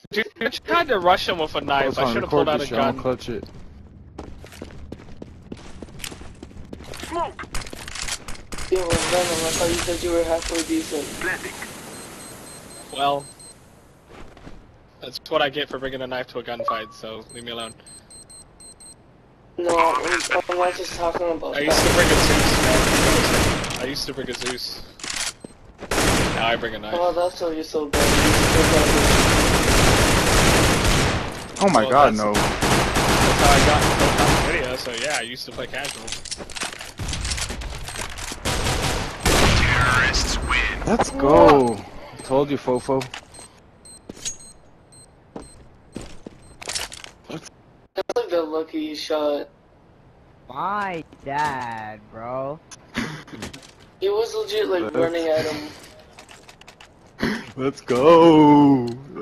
Dude, I tried to rush him with a knife. I should have pulled out a gun. Clutch it. Smoke. Yo, Venom, I thought you said you were halfway decent. Planting. Well, that's what I get for bringing a knife to a gunfight, so leave me alone. No, I'm not just talking about I used to bring a Zeus, man. I used to bring a Zeus. Now I bring a knife. Oh, that's why you're so bad. Oh my god, no. That's how I got on the video, so yeah, I used to play casual. Terrorists win. Let's go. Told you, Fofo. That's like the lucky shot. My dad, bro. He was legit like running at him. Let's go.